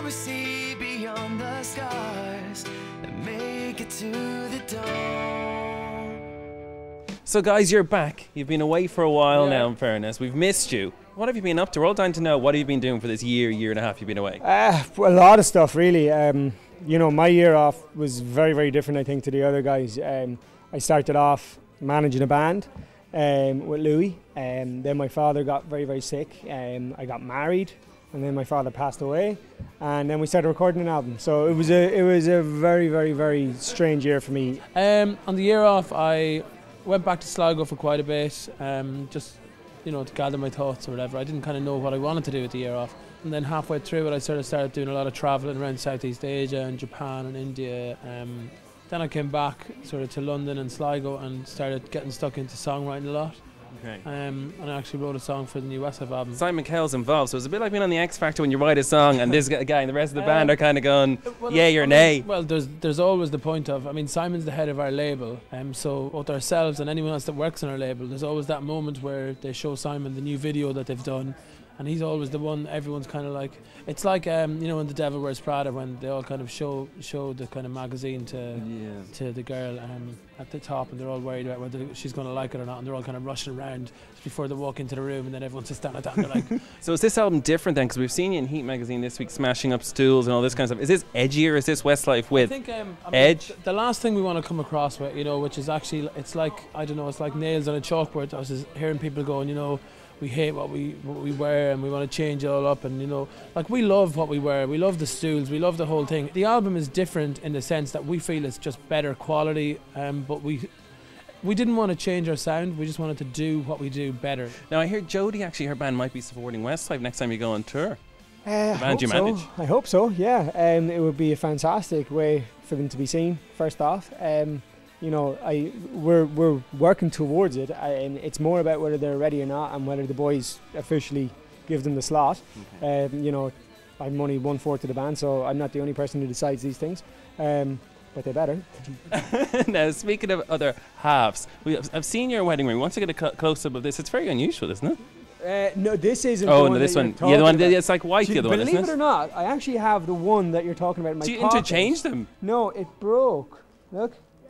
we see beyond the stars and make it to the dawn. So guys, you're back. You've been away for a while now, in fairness. We've missed you. What have you been up to? We're all dying to know, what have you been doing for this year and a half you've been away? A lot of stuff, really. You know, my year off was very, very different, I think, to the other guys. I started off managing a band with Louis. Then my father got very, very sick. I got married, and then my father passed away. And then we started recording an album. So it was a very, very, very strange year for me. On the year off, I went back to Sligo for quite a bit, just, you know, to gather my thoughts or whatever. I didn't kind of know what I wanted to do with the year off. And then halfway through it, I sort of started doing a lot of travelling around Southeast Asia and Japan and India. Then I came back sort of to London and Sligo and started getting stuck into songwriting a lot. Okay. And I actually wrote a song for the new Westlife album. Simon Cowell's involved, so it's a bit like being on the X Factor when you write a song and this guy and the rest of the band are kind of going, yay or nay. Well, there's always the point of, I mean, Simon's the head of our label, so both ourselves and anyone else that works on our label, there's always that moment where they show Simon the new video that they've done, and he's always the one everyone's kind of like, it's like, you know, in The Devil Wears Prada, when they all kind of show the kind of magazine to the girl at the top, and they're all worried about whether she's going to like it or not, and they're all kind of rushing around before they walk into the room, and then everyone sits down at that and they're like... So is this album different then? Because we've seen you in Heat magazine this week smashing up stools and all this kind of stuff. Is this edgier? Is this Westlife with edge? The last thing we want to come across with, you know, which is actually, it's like, I don't know, it's like nails on a chalkboard. I was just hearing people going, you know, we hate what we wear and we want to change it all up, and, you know, like, we love what we wear, we love the stools, we love the whole thing. The album is different in the sense that we feel it's just better quality, but we didn't want to change our sound, we just wanted to do what we do better. Now I hear Jodie, actually her band might be supporting Westlife next time you go on tour. The band you manage. I hope so, yeah. It would be a fantastic way for them to be seen, first off. You know, we're working towards it, and it's more about whether they're ready or not, and whether the boys officially give them the slot. Okay. You know, I'm only 1/4 of the band, so I'm not the only person who decides these things, but they better. Now, speaking of other halves, I've seen your wedding ring. Once I get a close-up of this, it's very unusual, isn't it? No, this isn't. Oh, the one no, this one. Yeah, the one. It's like white. The other one, isn't it? Believe it or not, I actually have the one that you're talking about in my pocket. Do you interchange them? No, it broke. Look.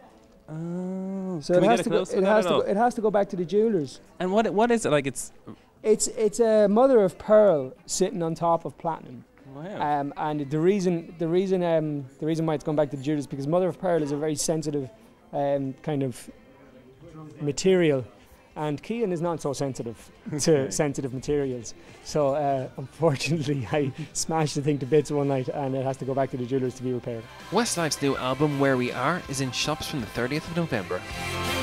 Oh, so it has to go back to the jewelers. And what is it like? It's a mother of pearl sitting on top of platinum. Wow. And the reason why it's gone back to the jewelers is because mother of pearl is a very sensitive kind of material, and Cian is not so sensitive to sensitive materials. So unfortunately, I smashed the thing to bits one night, and it has to go back to the jewelers to be repaired. Westlife's new album Where We Are is in shops from the 30th of November.